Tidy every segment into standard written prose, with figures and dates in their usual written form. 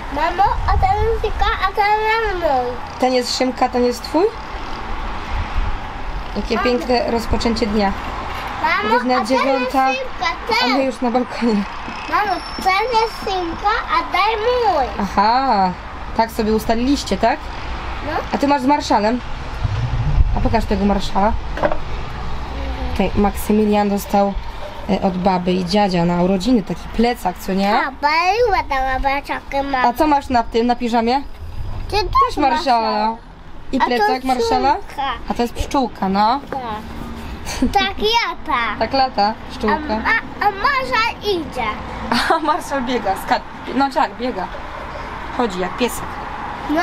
Mamo, a ten jest Szymka, a ten jest mój. Ten jest Szymka, ten jest twój? Jakie piękne rozpoczęcie dnia. Mamo, Godzina a ten jest 9, Szymka, a my ten. już na balkonie. Mamo, ten jest Szymka, a ten mój. Aha, tak sobie ustaliliście, tak? No. A ty masz z Marszalem? A pokaż tego Marszala. Tutaj Maksymilian dostał od baby i dziadzia na urodziny taki plecak, co nie? A, bawiła ta babeczka, mamo. A co masz na tym, na piżamie? Ty Też Marszala. I A to plecak Marszala? pszczółka. A to jest pszczółka, no. Tak lata. Tak lata pszczółka. A Marszal idzie. A Marszal biega, no tak, biega. Chodzi jak piesek. No.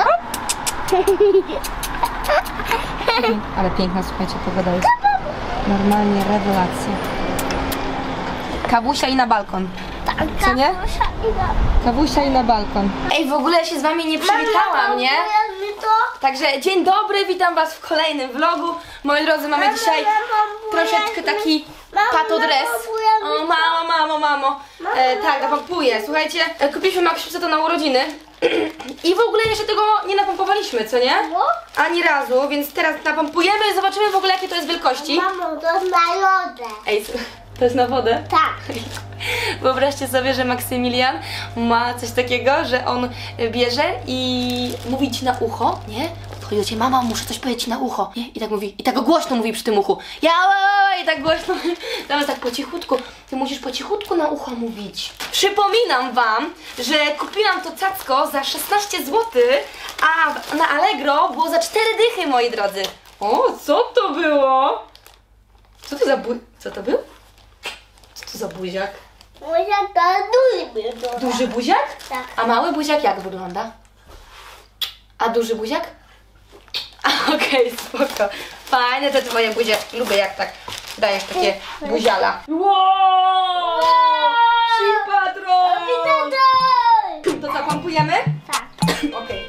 Ale piękna, słuchajcie, pogoda jest. Normalnie rewelacja. Kawusia i na balkon. Co nie? Kawusia i na balkon. Ej, w ogóle się z wami nie przywitałam, nie? Także dzień dobry, witam was w kolejnym vlogu. Moi drodzy, mamy dzisiaj troszeczkę taki patodres. O, mamo. Tak, napompuję. Słuchajcie, kupiliśmy Maksiuce to na urodziny. I w ogóle jeszcze tego nie napompowaliśmy, co nie? Ani razu, więc teraz napompujemy i zobaczymy w ogóle jakie to jest wielkości. Mamo, to jest na lodę. Ej, to jest na wodę? Tak. Wyobraźcie sobie, że Maksymilian ma coś takiego, że on bierze i mówi ci na ucho, nie? Podchodzi do ciebie, mama, muszę coś powiedzieć ci na ucho, nie? I tak mówi, i tak głośno mówi przy tym uchu. I tak głośno, zamiast tak po cichutku. Ty musisz po cichutku na ucho mówić. Przypominam wam, że kupiłam to cacko za 16 zł, a na Allegro było za 4 dychy, moi drodzy. O, co to było? Co to za Co to był? Co to za buziak? Buziak to duży. Duży buziak? Tak. A mały buziak jak wygląda? A duży buziak? Okej, spoko. Fajne te twoje buziaczki. Lubię jak tak dajesz takie buziala. Wow! Patron! To co, pompujemy? Tak. Okej.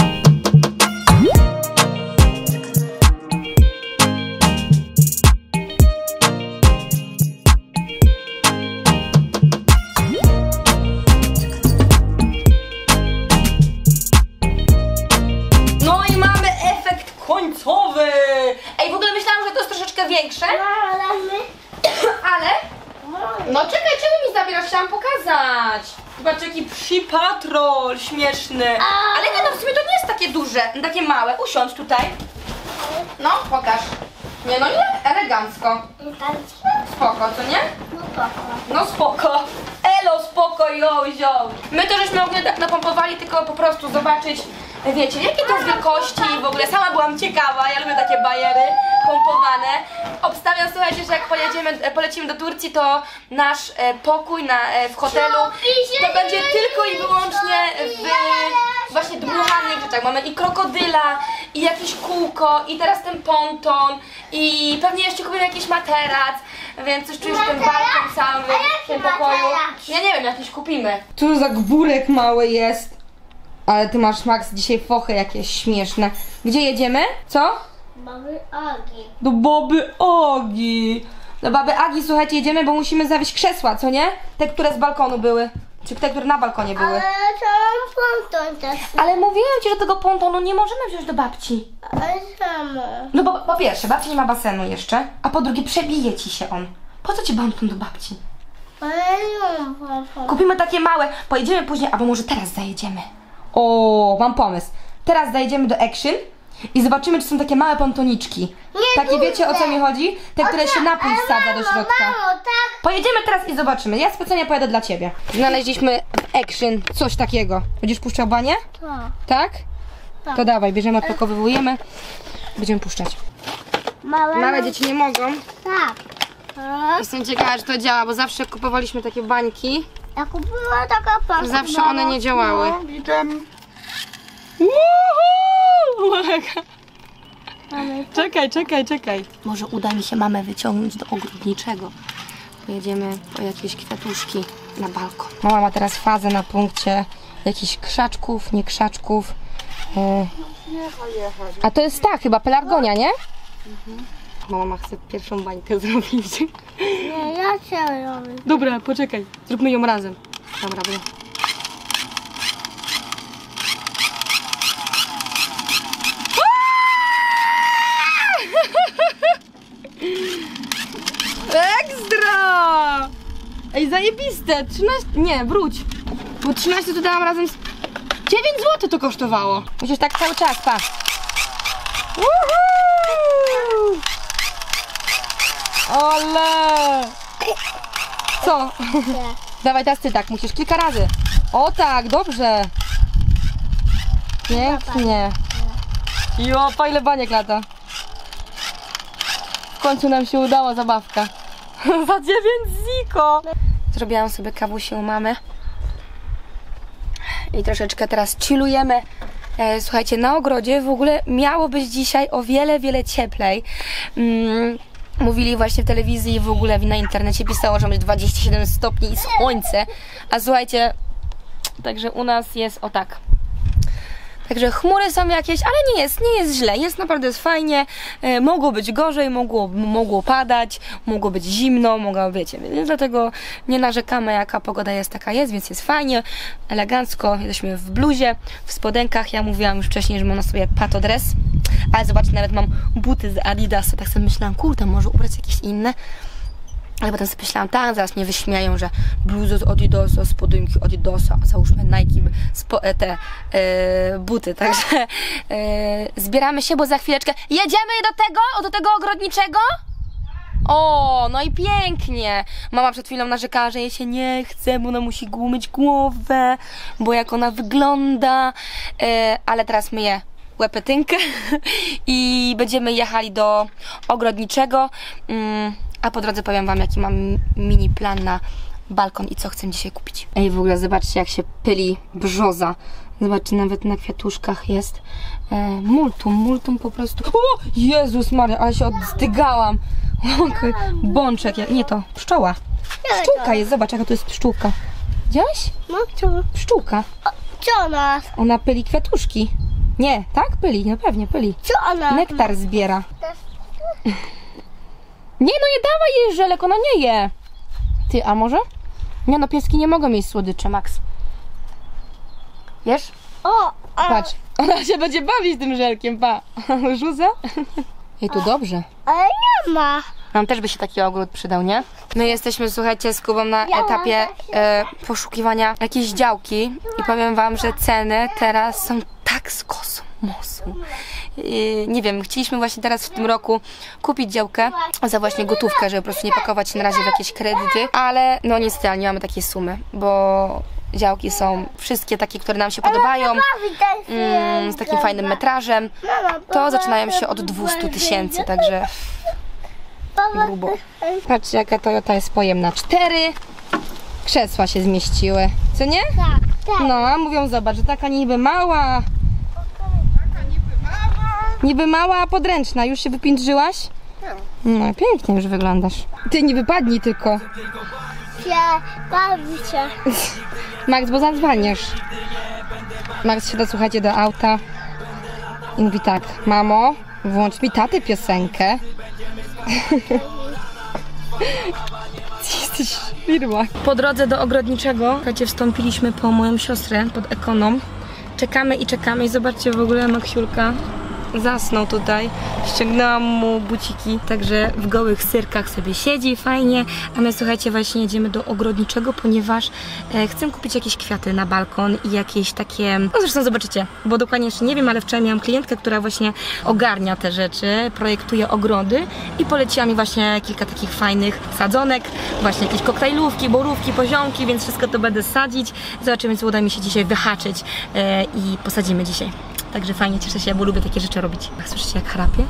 Końcowy! Ej, w ogóle myślałam, że to jest troszeczkę większe. Ale... No czekaj, czemu mi zabierasz? Chciałam pokazać. Zobacz, jaki psi patrol śmieszny. Ale nie, no w sumie to nie jest takie duże, takie małe. Usiądź tutaj. No, pokaż. Nie, no nie, elegancko. Spoko, co nie? No spoko. Elo, spoko, yo. My to żeśmy ogólnie tak napompowali, tylko po prostu zobaczyć, wiecie, jakie to jest wielkości. W ogóle sama byłam ciekawa, ja lubię takie bajery pompowane. Obstawiam, słuchajcie, że jak polecimy do Turcji, to nasz pokój w hotelu to będzie tylko i wyłącznie w właśnie dmuchanych rzeczach. Mamy i krokodyla, i jakieś kółko, i teraz ten ponton, i pewnie jeszcze kupimy jakiś materac, więc już czujesz ten balkon cały w tym pokoju. Ja nie wiem, jakiś kupimy. Tu za gburek mały jest. Ale ty masz, Max, dzisiaj fochy jakieś śmieszne. Gdzie jedziemy? Co? Baby Agi. Do baby Agi. Do baby Agi, słuchajcie, jedziemy, bo musimy zawieźć krzesła, co nie? Te, które z balkonu były. Czy te, które na balkonie były. Ale to mam ponton też. Ale mówiłam ci, że tego pontonu nie możemy wziąć do babci. Ale samo. No bo po pierwsze, babcia nie ma basenu jeszcze, a po drugie przebije ci się on. Po co ci ponton do babci? Ale nie mam ponton. Kupimy takie małe, pojedziemy później, albo może teraz zajedziemy. O, mam pomysł. Teraz zajedziemy do Action i zobaczymy, czy są takie małe pontoniczki. Nie Takie, wiecie, o co mi chodzi? Te, które się napój wsadza do środka. Mamo, tak. Pojedziemy teraz i zobaczymy. Ja specjalnie pojadę dla ciebie. Znaleźliśmy w Action coś takiego. Będziesz puszczał banie? Tak? To dawaj, bierzemy, odpakowywujemy. Będziemy puszczać. Małe dzieci nie mogą. Tak. Jestem ciekawa, czy to działa, bo zawsze kupowaliśmy takie bańki. Ja kupiłam taka pasta. Zawsze one nie działały. Czekaj. Może uda mi się mamę wyciągnąć do ogrodniczego. Pojedziemy po jakieś kwiatuszki na balkon. Mama ma teraz fazę na punkcie jakichś krzaczków, nie krzaczków. A to jest ta chyba pelargonia, nie? Mama chce pierwszą bańkę zrobić. Nie, ja chcę robić. Dobra, poczekaj. Zróbmy ją razem. Dobra, zajebiste. 13, nie, wróć. Bo 13 to dałam razem z... 9 zł to kosztowało. Musisz tak cały czas, pa. Ole! Co? Dawaj, teraz ty tak, musisz kilka razy. O tak, dobrze. Pięknie. Jo, ile baniek lata. W końcu nam się udała zabawka. Za 9 ziko. Zrobiłam sobie kawusię u mamy. I troszeczkę teraz chillujemy. Słuchajcie, na ogrodzie w ogóle miało być dzisiaj o wiele, wiele cieplej. Mówili właśnie w telewizji i w ogóle na internecie pisało, że będzie 27 stopni i słońce. A słuchajcie, także u nas jest o tak. Także chmury są jakieś, ale nie jest źle, jest fajnie, mogło być gorzej, mogło padać, mogło być zimno, wiecie, więc dlatego nie narzekamy, jaka pogoda jest, taka jest, więc jest fajnie, elegancko, jesteśmy w bluzie, w spodenkach, ja mówiłam już wcześniej, że mam na sobie patodres, ale zobaczcie, nawet mam buty z Adidasa, tak sobie myślałam, kurde, może ubrać jakieś inne. Ale potem sobie myślałam, tak, zaraz mnie wyśmieją, że bluzy z Adidasa, spodenki Adidasa, załóżmy Nike, buty, także zbieramy się, bo za chwileczkę jedziemy do tego ogrodniczego. O, no i pięknie. Mama przed chwilą narzekała, że jej się nie chce, bo ona musi umyć głowę, bo jak ona wygląda, ale teraz myję łepetynkę i będziemy jechali do ogrodniczego. A po drodze powiem wam, jaki mam mini plan na balkon i co chcę dzisiaj kupić. Ej, w ogóle zobaczcie, jak się pyli brzoza. Zobaczcie, nawet na kwiatuszkach jest multum po prostu. O, Jezus Maria, ale się odzdygałam. Okay. Bączek, nie to, pszczoła. Pszczółka jest, zobacz, jaka to jest pszczółka. Widziałaś? No, co? Pszczółka. Co ona? Ona pyli kwiatuszki. Nie, tak? Pyli, no pewnie pyli. Co ona? Nektar zbiera. Nie, no nie dawaj jej żelek, ona nie je. Ty, a może? Nie, no pieski nie mogą mieć słodycze, Max. Wiesz? O, Patrz, ona się będzie bawić tym żelkiem, pa. Żuza? I tu dobrze. ale nie ma. Nam też by się taki ogród przydał, nie? My jesteśmy, słuchajcie, z Kubą na etapie poszukiwania jakiejś działki i powiem wam, że ceny teraz są tak z kosmosu. Nie wiem, chcieliśmy właśnie teraz w tym roku kupić działkę za właśnie gotówkę, żeby po prostu nie pakować się na razie w jakieś kredyty, ale no niestety nie mamy takiej sumy, bo działki są wszystkie takie, które nam się podobają, z takim fajnym metrażem, to zaczynają się od 200 000, także grubo. Patrzcie, jaka Toyota jest pojemna. 4 krzesła się zmieściły, co nie? Tak. No, a mówią, zobacz, że taka niby mała. Niby mała, a podręczna. Już się wypindrzyłaś? No, pięknie już wyglądasz. Ty nie wypadnij tylko. Bawi się. Max, bo zadzwaniasz. Max siada, słuchajcie, do auta i mówi tak: mamo, włącz mi taty piosenkę. Jesteś firma. Po drodze do ogrodniczego, słuchajcie, wstąpiliśmy po moją siostrę pod Ekonom. Czekamy i zobaczcie, w ogóle Maksiulka zasnął tutaj. Ściągnęłam mu buciki, także w gołych syrkach sobie siedzi, fajnie. A my, słuchajcie, właśnie jedziemy do ogrodniczego, ponieważ chcę kupić jakieś kwiaty na balkon i jakieś takie, no zresztą zobaczycie, bo dokładnie jeszcze nie wiem, ale wczoraj miałam klientkę, która właśnie ogarnia te rzeczy, projektuje ogrody i poleciła mi właśnie kilka takich fajnych sadzonek, właśnie jakieś koktajlówki, borówki, poziomki, więc wszystko to będę sadzić. Zobaczymy, co uda mi się dzisiaj wyhaczyć i posadzimy dzisiaj. Także fajnie, cieszę się, bo lubię takie rzeczy robić. Słyszycie, jak chrapie?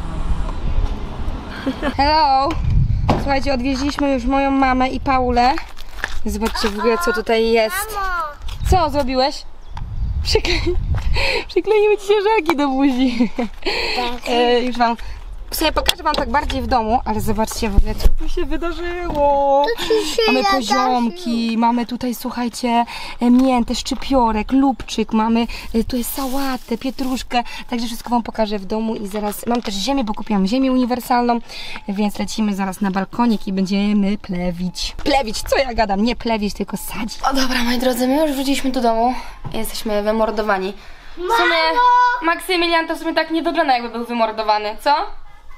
Hello! Słuchajcie, odwieźliśmy już moją mamę i Paulę. Zobaczcie w ogóle, co tutaj jest. Co zrobiłeś? Przykleiły ci się żelki do buzi. Już wam... W sumie pokażę wam tak bardziej w domu, ale zobaczcie w ogóle, co tu się wydarzyło. Mamy poziomki, mamy tutaj, słuchajcie, miętę, szczypiorek, lubczyk, mamy tutaj sałatę, pietruszkę, także wszystko wam pokażę w domu i zaraz, mam też ziemię, bo kupiłam ziemię uniwersalną, więc lecimy zaraz na balkonik i będziemy plewić. Plewić, co ja gadam, nie plewić, tylko sadzić. O dobra, moi drodzy, my już wróciliśmy do domu, jesteśmy wymordowani. W sumie Maksymilian to w sumie tak nie wygląda, jakby był wymordowany, co?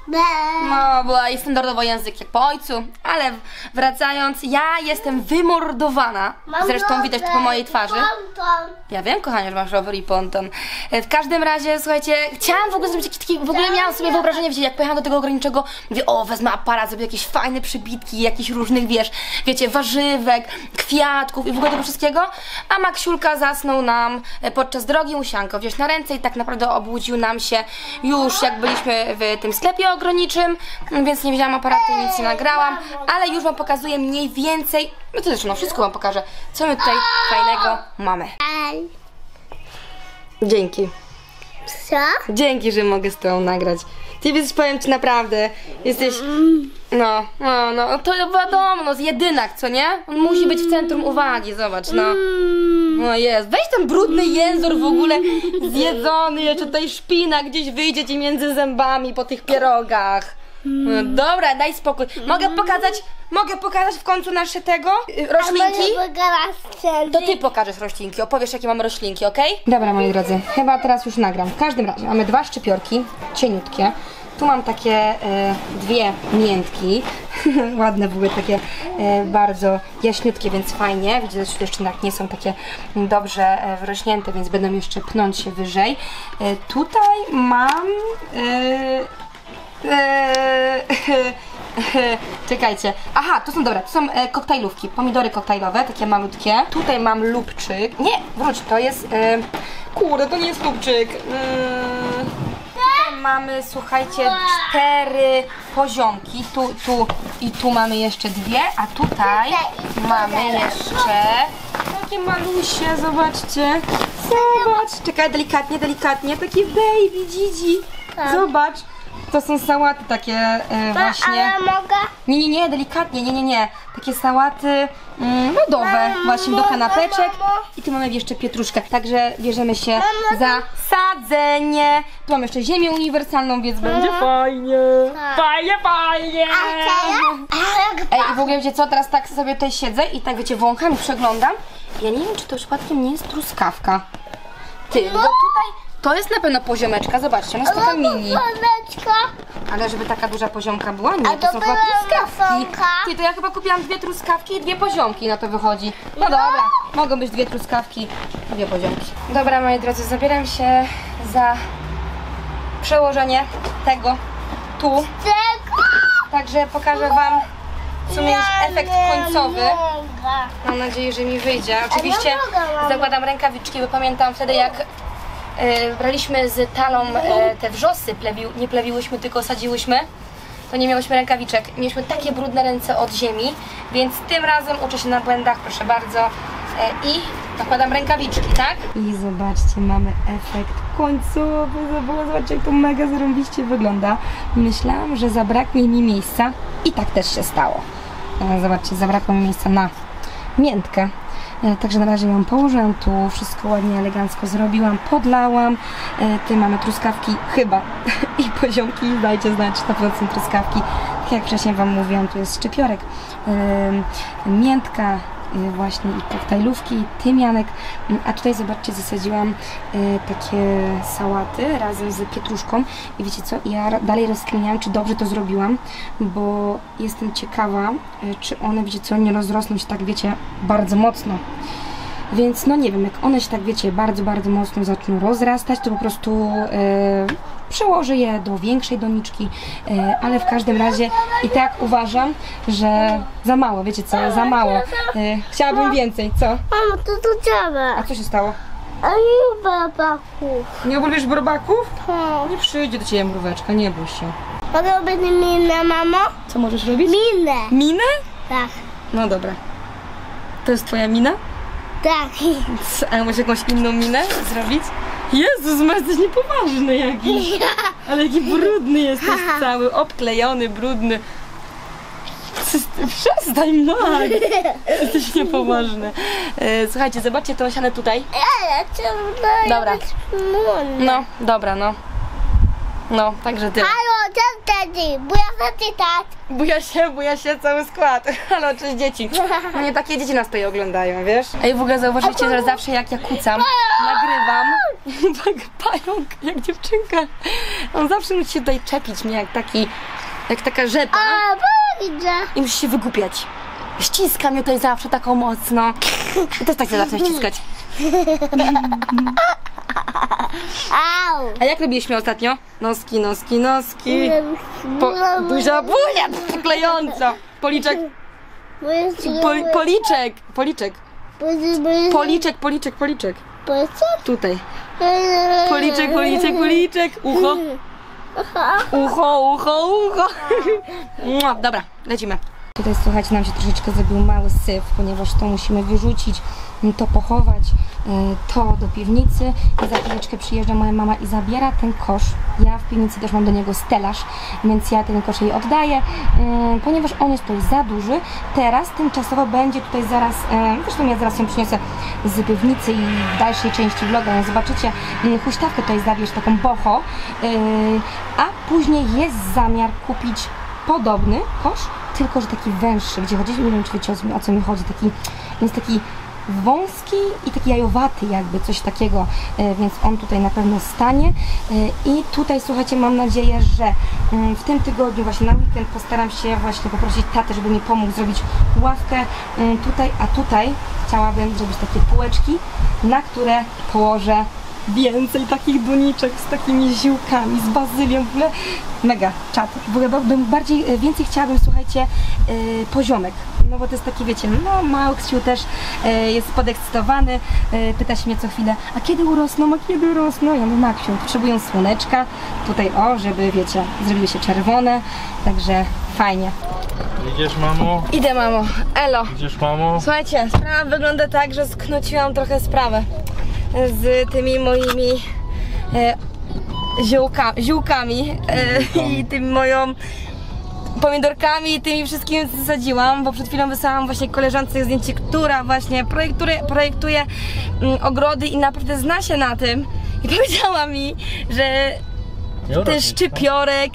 Be. No, była i standardowo język jak po ojcu, ale wracając, ja jestem wymordowana. Mam Zresztą widać to po mojej twarzy. Ponton. Ja wiem, kochanie, że masz rower i ponton. W każdym razie, słuchajcie, chciałam w ogóle zrobić taki, w ogóle miałam sobie wyobrażenie, wiecie, jak pojechałam do tego ograniczego, mówię, o, wezmę aparat, zrobię jakieś fajne przybitki, jakichś różnych, wiecie, warzywek, kwiatków i w ogóle tego wszystkiego, a Maksiulka zasnął nam podczas drogi, musiałam go wziąć na ręce i tak naprawdę obudził nam się już jak byliśmy w tym sklepie ograniczym, więc nie wzięłam aparatu, nic nie nagrałam, ale już wam pokazuję mniej więcej, no to zresztą, no wszystko wam pokażę, co my tutaj fajnego mamy. Ej. Dzięki. Co? Dzięki, że mogę z tobą nagrać. Ty więc powiem ci naprawdę, jesteś... No, to wiadomo, no jedynak, co nie? On musi być w centrum uwagi, zobacz, no. No jest, weź ten brudny język w ogóle zjedzony, jeszcze tutaj szpina gdzieś wyjdzie ci między zębami po tych pierogach. No, dobra, daj spokój. Mogę pokazać w końcu nasze tego roślinki? To ty pokażesz roślinki, opowiesz jakie mamy roślinki, ok? Dobra, moi drodzy, chyba teraz już nagram. W każdym razie mamy 2 szczypiorki, cieniutkie. Tu mam takie 2 miętki, ładne były, takie bardzo jaśniutkie, więc fajnie. Widzicie, że jeszcze nie są takie dobrze wrośnięte, więc będą jeszcze pnąć się wyżej. Tutaj mam... czekajcie. Aha, to są, dobra, to są koktajlówki, pomidory koktajlowe, takie malutkie. Tutaj mam lubczyk. Nie, wróć, to jest... kurde, to nie jest lubczyk. Tutaj mamy, słuchajcie, 4 poziomki. Tu i tu mamy jeszcze 2, a tutaj mamy jeszcze takie malusie, zobaczcie. Zobacz, czekaj, delikatnie, taki baby Gigi. Zobacz. To są sałaty takie właśnie. Ale mogę? Nie, delikatnie, nie. Takie sałaty lodowe, właśnie do kanapeczek. I tu mamy jeszcze pietruszkę. Także bierzemy się za sadzenie. Tu mamy jeszcze ziemię uniwersalną, więc będzie fajnie. Fajnie. Ej, i w ogóle wiecie co, teraz tak sobie tutaj siedzę i tak wiecie, wącham i przeglądam. Ja nie wiem, czy to przypadkiem nie jest truskawka. Ty, bo tutaj... To jest na pewno poziomeczka, zobaczcie, ona jest taka mini. Ale żeby taka duża poziomka była? Nie, to są chyba truskawki. Ty, to ja chyba kupiłam 2 truskawki i 2 poziomki, na to wychodzi. No dobra, mogą być 2 truskawki, 2 poziomki. Dobra, moi drodzy, zabieram się za przełożenie tego tu. Także pokażę wam w sumie już efekt końcowy. Mam nadzieję, że mi wyjdzie. Oczywiście zakładam rękawiczki, bo pamiętam wtedy jak braliśmy z Talą te wrzosy, nie plewiłyśmy, tylko sadziłyśmy, to nie miałyśmy rękawiczek. Mieliśmy takie brudne ręce od ziemi, więc tym razem uczę się na błędach, proszę bardzo, i nakładam rękawiczki, tak? I zobaczcie, mamy efekt końcowy, zobaczcie jak to mega zarąbiście wygląda. Myślałam, że zabraknie mi miejsca i tak też się stało. Zobaczcie, zabrakło mi miejsca na miętkę. Także na razie ją położyłam tu, wszystko ładnie, elegancko zrobiłam, podlałam. Tu mamy truskawki chyba i poziomki, dajcie znać, czy to są truskawki. Tak jak wcześniej wam mówiłam, tu jest szczypiorek, miętka, właśnie i koktajlówki, tymianek, a tutaj zobaczcie, zasadziłam takie sałaty razem z pietruszką i wiecie co, ja dalej rozkminiałam, czy dobrze to zrobiłam, bo jestem ciekawa, czy one, wiecie co, nie rozrosną się tak, wiecie, bardzo mocno. Więc no nie wiem, jak one się tak, wiecie, bardzo mocno zaczną rozrastać, to po prostu przełożę je do większej doniczki, ale w każdym razie i tak uważam, że za mało, wiecie co, za mało. Chciałabym więcej, co? Mamo, to ciebie. A co się stało? A nie babaków. Nie lubisz brobaków? Nie przyjdzie do ciebie mróweczka, nie bój się. Mogę robić minę, mamo? Co możesz robić? Minę. Minę? Tak. No dobra. To jest twoja mina? Tak. A masz jakąś inną minę zrobić? Jezus, masz jesteś niepoważny jakiś. Ale jaki brudny jesteś cały, obklejony, brudny. Przestań, Mag! Jesteś niepoważny. Słuchajcie, zobaczcie tą sianę tutaj. Dobra. No, dobra, no. No, także tyle. Halo, cześć daddy, bo ja chcę czytać. Buja się cały skład. Halo, cześć dzieci. No nie takie dzieci nas tutaj oglądają, wiesz? Ej, w ogóle zauważyliście, że zawsze jak ja kucam, nagrywam, pająk, jak dziewczynka. On zawsze musi się tutaj czepić mnie jak taka rzepa. A, widzę. I musi się wygłupiać. Ściska mnie tutaj zawsze taką mocno. I też tak się zacznę ściskać. Au. A jak robiliśmy ostatnio? Noski. Buzia, klejąca. Policzek. Policzek. Tutaj. Policzek. Ucho. Dobra, lecimy. Tutaj, słuchajcie, nam się troszeczkę zrobił mały syf, ponieważ to musimy wyrzucić, to pochować, to do piwnicy. I za chwileczkę przyjeżdża moja mama i zabiera ten kosz. Ja w piwnicy też mam do niego stelaż, więc ja ten kosz jej oddaję, ponieważ on jest tutaj za duży. Teraz tymczasowo będzie tutaj zaraz, zresztą ja zaraz ją przyniosę z piwnicy i w dalszej części vloga zobaczycie, huśtawkę tutaj zawieźć, taką boho, a później jest zamiar kupić podobny kosz, tylko że taki węższy, gdzie chodzi, nie wiem, czy wiecie, o co mi chodzi, jest taki wąski i taki jajowaty jakby, coś takiego, więc on tutaj na pewno stanie. I tutaj, słuchajcie, mam nadzieję, że w tym tygodniu, właśnie na weekend, postaram się właśnie poprosić tatę, żeby mi pomógł zrobić ławkę tutaj, a tutaj chciałabym zrobić takie półeczki, na które położę więcej takich doniczek z takimi ziółkami, z bazylią, w ogóle mega czad. W ogóle więcej chciałabym, słuchajcie, poziomek. No bo to jest taki, wiecie, no Maksiu też jest podekscytowany, pyta się mnie co chwilę, a kiedy urosną? Ja mówię, Maksiu, potrzebują słoneczka, tutaj żeby, wiecie, zrobiły się czerwone, także fajnie. Idziesz, mamo? Idę, mamo. Elo. Idziesz, mamo? Słuchajcie, sprawa wygląda tak, że sknociłam trochę sprawę z tymi moimi ziółkami i tym moją pomidorkami i tymi wszystkim zasadziłam, bo przed chwilą wysłałam właśnie koleżance zdjęcie, która właśnie projektuje ogrody i naprawdę zna się na tym i powiedziała mi, że ten szczypiorek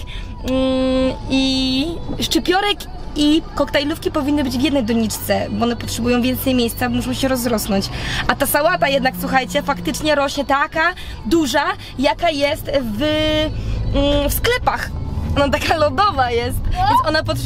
i koktajlówki powinny być w jednej doniczce, bo one potrzebują więcej miejsca, bo muszą się rozrosnąć. A ta sałata jednak, słuchajcie, faktycznie rośnie taka duża, jaka jest w sklepach. Ona taka lodowa jest, więc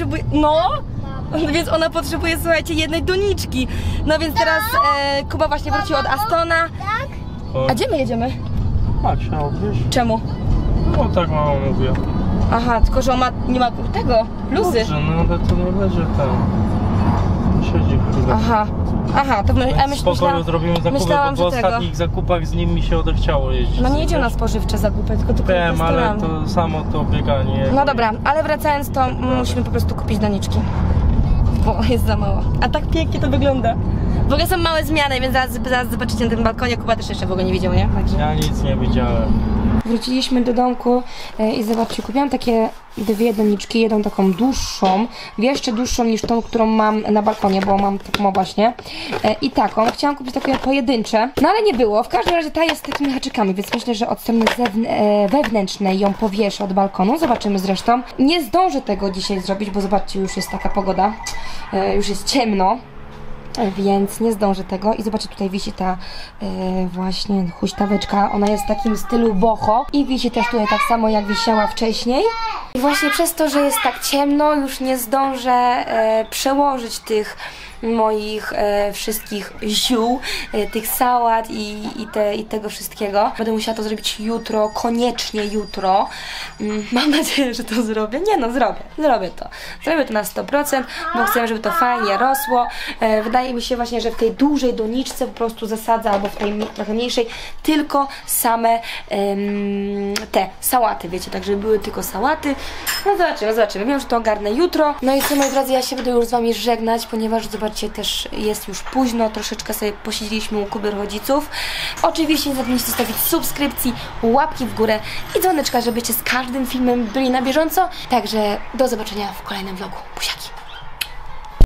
ona potrzebuje, słuchajcie, jednej doniczki. No więc teraz Kuba właśnie wrócił od Astona. A gdzie my jedziemy? Macia, odwieź. Czemu? No tak mama mówię. Aha, tylko że on nie ma tego, bluzy. Dobrze, no ale to nie leży tam. Siedzi chwilę. Aha, to my spokoju zrobimy zakupy, bo po ostatnich zakupach z nim mi się odechciało jeździć. No nie idzie na spożywcze zakupy, tylko wiem, ale to samo to bieganie. No dobra, ale wracając, to musimy po prostu kupić doniczki, bo jest za mało. A tak pięknie to wygląda. W ogóle są małe zmiany, więc zaraz zobaczycie na tym balkonie. Kuba też jeszcze w ogóle nie widział, nie? Także... Ja nic nie widziałem. Wróciliśmy do domku i zobaczcie, kupiłam takie dwie doniczki, jedną taką dłuższą, jeszcze dłuższą niż tą, którą mam na balkonie, bo mam taką właśnie, i taką. Chciałam kupić takie pojedyncze, no ale nie było. W każdym razie ta jest z takimi haczykami, więc myślę, że od strony wewnętrznej ją powieszę od balkonu. Zobaczymy zresztą. Nie zdążę tego dzisiaj zrobić, bo zobaczcie, już jest taka pogoda, już jest ciemno. Więc nie zdążę tego i zobaczcie, tutaj wisi ta właśnie huśtaweczka, ona jest w takim stylu boho i wisi też tutaj tak samo jak wisiała wcześniej. I właśnie przez to, że jest tak ciemno, już nie zdążę przełożyć tych moich wszystkich ziół, tych sałat i tego wszystkiego. Będę musiała to zrobić jutro, koniecznie jutro. Mam nadzieję, że to zrobię. Nie no, zrobię to. Zrobię to na 100%, bo chcę, żeby to fajnie rosło. Wydaje mi się właśnie, że w tej dużej doniczce po prostu zasadzę, albo w tej trochę mniejszej, tylko same te sałaty, wiecie, tak żeby były tylko sałaty. No zobaczymy. Wiem, że to ogarnę jutro. No i co, moi drodzy, ja się będę już z wami żegnać, ponieważ zobaczcie, też jest już późno, troszeczkę sobie posiedzieliśmy u Kuby rodziców. Oczywiście nie zapomnijcie zostawić subskrypcji, łapki w górę i dzwoneczka, żebyście z każdym filmem byli na bieżąco. Także do zobaczenia w kolejnym vlogu. Buziaki!